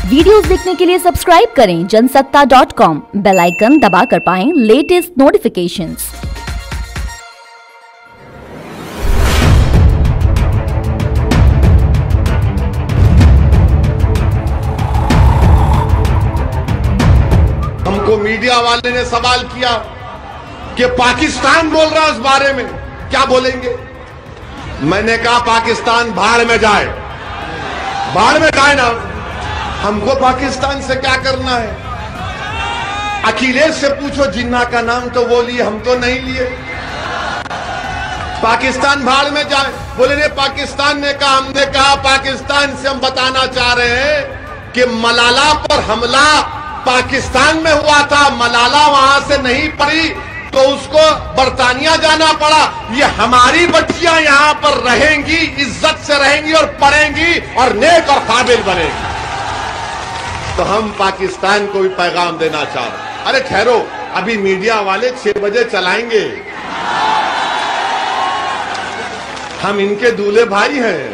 Videos देखने के लिए सब्सक्राइब करें जनसत्ता.com, बेल आइकन दबाकर पाएं लेटेस्ट नोटिफिकेशंस। हमको मीडिया वाले ने सवाल किया कि पाकिस्तान बोल रहा है इस बारे में, क्या बोलेंगे? मैंने कहा पाकिस्तान भाड़ में जाए, भाड़ में जाए ना, हमको पाकिस्तान से क्या करना है? अखिलेश से पूछो, जिन्ना का नाम तो वो लिए, हम तो नहीं लिए। पाकिस्तान भाड़ में जाए बोले ने, पाकिस्तान ने कहा, हमने कहा पाकिस्तान से हम बताना चाह रहे हैं कि मलाला पर हमला पाकिस्तान में हुआ था, मलाला वहां से नहीं पड़ी तो उसको बरतानिया जाना पड़ा। ये हमारी बच्चियां यहां पर रहेंगी, इज्जत से रहेंगी और पढ़ेंगी और नेक और काबिल बनेंगी। तो हम पाकिस्तान को भी पैगाम देना चाह रहे हैं। अरे ठहरो, अभी मीडिया वाले 6 बजे चलाएंगे, हम इनके दूल्हे भाई हैं,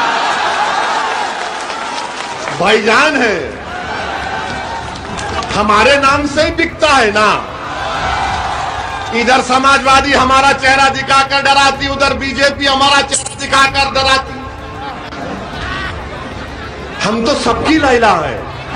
भाईजान हैं, हमारे नाम से ही बिकता है ना। इधर समाजवादी हमारा चेहरा दिखाकर डराती, उधर बीजेपी हमारा चेहरा दिखाकर डराती। हम तो सबकी लैला है।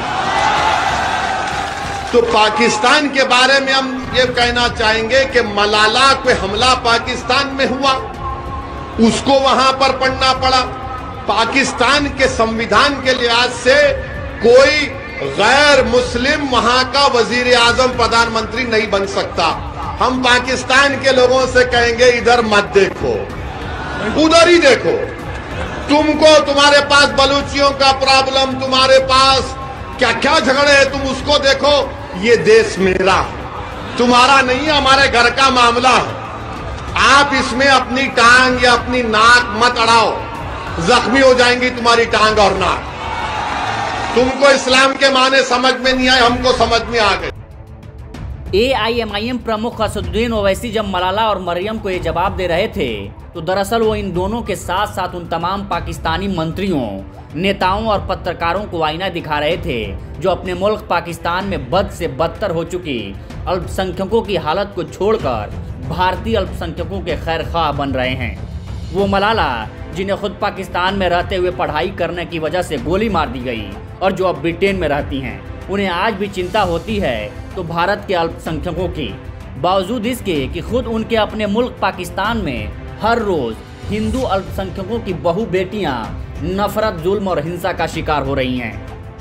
तो पाकिस्तान के बारे में हम ये कहना चाहेंगे कि मलाला पे हमला पाकिस्तान में हुआ, उसको वहां पर पढ़ना पड़ा। पाकिस्तान के संविधान के लिहाज से कोई गैर मुस्लिम वहां का वजीर आजम प्रधानमंत्री नहीं बन सकता। हम पाकिस्तान के लोगों से कहेंगे, इधर मत देखो, उधर ही देखो। तुमको, तुम्हारे पास बलूचियों का प्रॉब्लम, तुम्हारे पास क्या क्या झगड़े हैं, तुम उसको देखो। ये देश मेरा, तुम्हारा नहीं, हमारे घर का मामला। आप इसमें अपनी टांग या अपनी नाक मत अड़ाओ, जख्मी हो जाएंगी तुम्हारी टांग और नाक। तुमको इस्लाम के माने समझ में नहीं आए, हमको समझ में आ गए। AIMIM प्रमुख असदुद्दीन ओवैसी जब मलाला और मरियम को ये जवाब दे रहे थे तो दरअसल वो इन दोनों के साथ साथ उन तमाम पाकिस्तानी मंत्रियों, नेताओं और पत्रकारों को आईना दिखा रहे थे जो अपने मुल्क पाकिस्तान में बद से बदतर हो चुकी अल्पसंख्यकों की हालत को छोड़कर भारतीय अल्पसंख्यकों के खैरख्वाह बन रहे हैं। वो मलाला जिन्हें खुद पाकिस्तान में रहते हुए पढ़ाई करने की वजह से गोली मार दी गई और जो अब ब्रिटेन में रहती हैं, उन्हें आज भी चिंता होती है तो भारत के अल्पसंख्यकों की, बावजूद इसके कि खुद उनके अपने मुल्क पाकिस्तान में हर रोज हिंदू अल्पसंख्यकों की बहू बेटियां नफरत, जुल्म और हिंसा का शिकार हो रही हैं।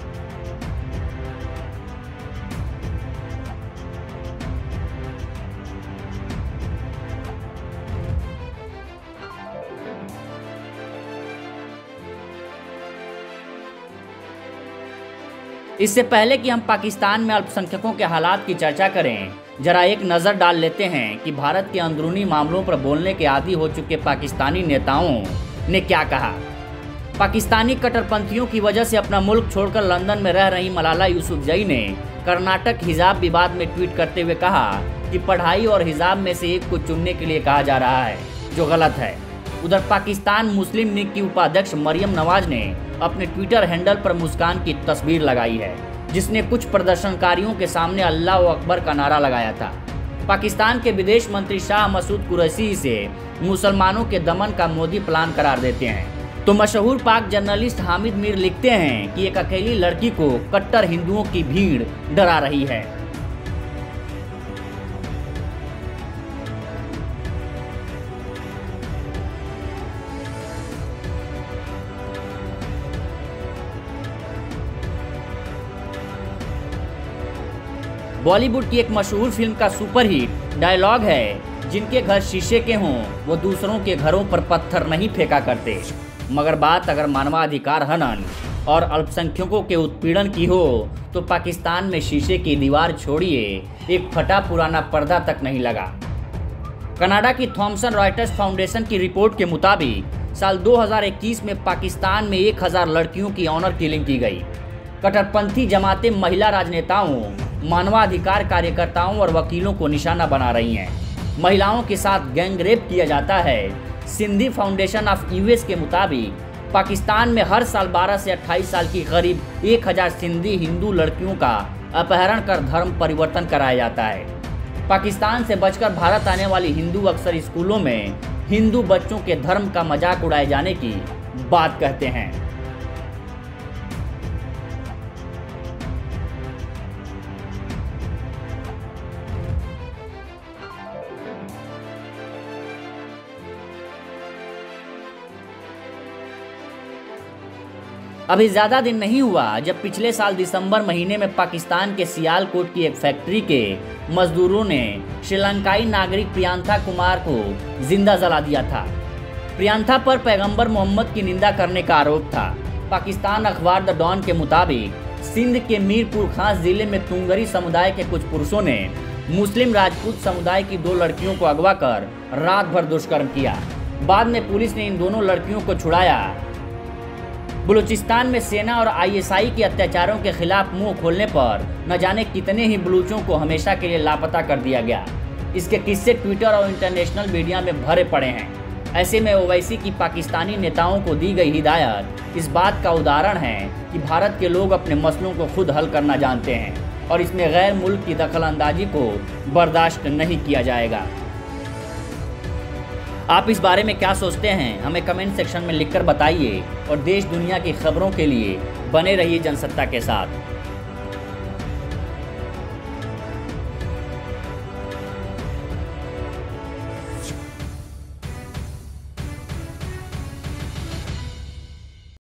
इससे पहले कि हम पाकिस्तान में अल्पसंख्यकों के हालात की चर्चा करें, जरा एक नज़र डाल लेते हैं कि भारत के अंदरूनी मामलों पर बोलने के आदी हो चुके पाकिस्तानी नेताओं ने क्या कहा। पाकिस्तानी कट्टरपंथियों की वजह से अपना मुल्क छोड़कर लंदन में रह रही मलाला यूसुफजई ने कर्नाटक हिजाब विवाद में ट्वीट करते हुए कहा कि पढ़ाई और हिजाब में से एक को चुनने के लिए कहा जा रहा है, जो गलत है। उधर पाकिस्तान मुस्लिम लीग की उपाध्यक्ष मरियम नवाज ने अपने ट्विटर हैंडल पर मुस्कान की तस्वीर लगाई है, जिसने कुछ प्रदर्शनकारियों के सामने अल्लाह अकबर का नारा लगाया था। पाकिस्तान के विदेश मंत्री शाह मसूद कुरैशी इसे मुसलमानों के दमन का मोदी प्लान करार देते हैं। तो मशहूर पाक जर्नलिस्ट हामिद मीर लिखते हैं कि एक अकेली लड़की को कट्टर हिंदुओं की भीड़ डरा रही है। बॉलीवुड की एक मशहूर फिल्म का सुपरहिट डायलॉग है, जिनके घर शीशे के हों वो दूसरों के घरों पर पत्थर नहीं फेंका करते। मगर बात अगर मानवाधिकार हनन और अल्पसंख्यकों के उत्पीड़न की हो तो पाकिस्तान में शीशे की दीवार छोड़िए, एक फटा पुराना पर्दा तक नहीं लगा। कनाडा की थॉमसन रॉयटर्स फाउंडेशन की रिपोर्ट के मुताबिक साल 2021 में पाकिस्तान में 1000 लड़कियों की ऑनर किलिंग की गई। कट्टरपंथी जमातें महिला राजनेताओं, मानवाधिकार कार्यकर्ताओं और वकीलों को निशाना बना रही हैं। महिलाओं के साथ गैंग रेप किया जाता है। सिंधी फाउंडेशन ऑफ यूएस के मुताबिक पाकिस्तान में हर साल 12 से 28 साल की करीब 1000 सिंधी हिंदू लड़कियों का अपहरण कर धर्म परिवर्तन कराया जाता है। पाकिस्तान से बचकर भारत आने वाली हिंदू अक्सर स्कूलों में हिंदू बच्चों के धर्म का मजाक उड़ाए जाने की बात कहते हैं। अभी ज़्यादा दिन नहीं हुआ जब पिछले साल दिसंबर महीने में पाकिस्तान के सियालकोट की एक फैक्ट्री के मजदूरों ने श्रीलंकाई नागरिक प्रियांथा कुमार को जिंदा जला दिया था। प्रियांथा पर पैगंबर मोहम्मद की निंदा करने का आरोप था। पाकिस्तान अखबार द डॉन के मुताबिक सिंध के मीरपुर खास जिले में तुंगरी समुदाय के कुछ पुरुषों ने मुस्लिम राजपूत समुदाय की 2 लड़कियों को अगवा कर रात भर दुष्कर्म किया। बाद में पुलिस ने इन दोनों लड़कियों को छुड़ाया। बलूचिस्तान में सेना और आईएसआई के अत्याचारों के खिलाफ मुंह खोलने पर न जाने कितने ही बलूचों को हमेशा के लिए लापता कर दिया गया। इसके किस्से ट्विटर और इंटरनेशनल मीडिया में भरे पड़े हैं। ऐसे में ओवैसी की पाकिस्तानी नेताओं को दी गई हिदायत इस बात का उदाहरण है कि भारत के लोग अपने मसलों को खुद हल करना जानते हैं और इसमें गैर मुल्क की दखलंदाजी को बर्दाश्त नहीं किया जाएगा। आप इस बारे में क्या सोचते हैं, हमें कमेंट सेक्शन में लिखकर बताइए और देश दुनिया की खबरों के लिए बने रहिए जनसत्ता के साथ।